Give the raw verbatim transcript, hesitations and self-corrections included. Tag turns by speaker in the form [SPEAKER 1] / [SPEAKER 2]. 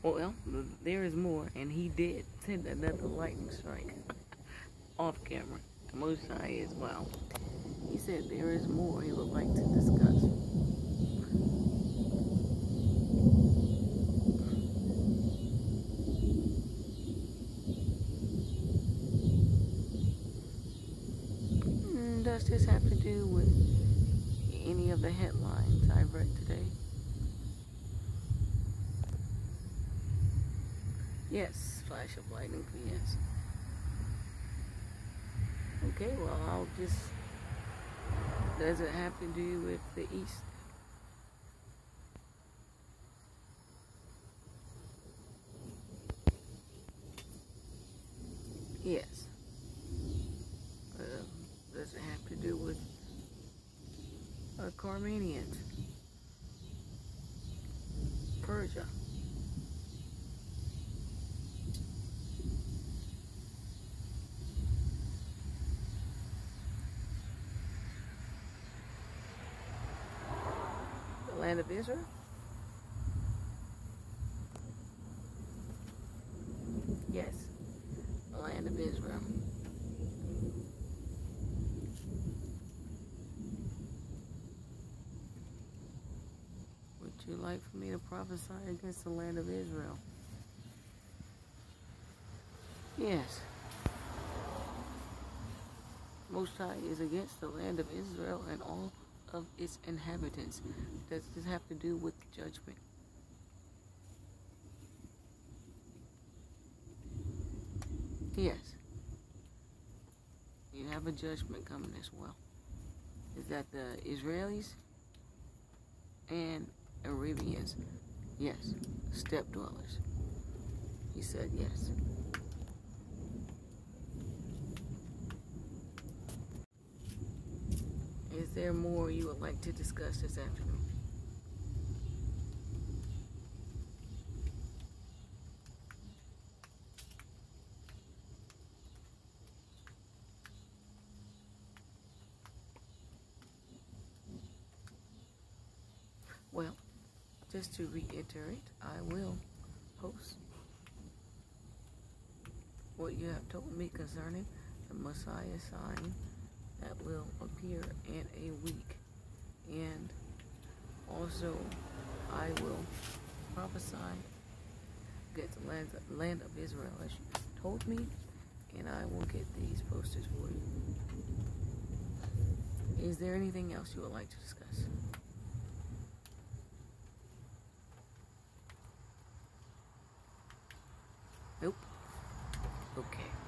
[SPEAKER 1] Well, there is more, and he did send another lightning strike off camera to Most High as well. He said there is more he would like to discuss. Mm, does this have to do with any of the headlines I've read today? Yes, flash of lightning, yes. Okay, well, I'll just, does it have to do with the East? Yes. Uh, does it have to do with uh, Carmanians? Persia? The land of Israel? Yes, the land of Israel. Would you like for me to prophesy against the land of Israel? Yes. Most High is against the land of Israel and all of its inhabitants. Does this have to do with judgment? Yes. You have a judgment coming as well. Is that the Israelis and Arabians? Yes. Steppe dwellers. He said yes. Is there more you would like to discuss this afternoon? Well, just to reiterate, I will post what you have told me concerning the Messiah sign that will appear in a week. And also, I will prophesy against the land, land of Israel as you told me, and I will get these posted for you. Is there anything else you would like to discuss? Nope. Okay.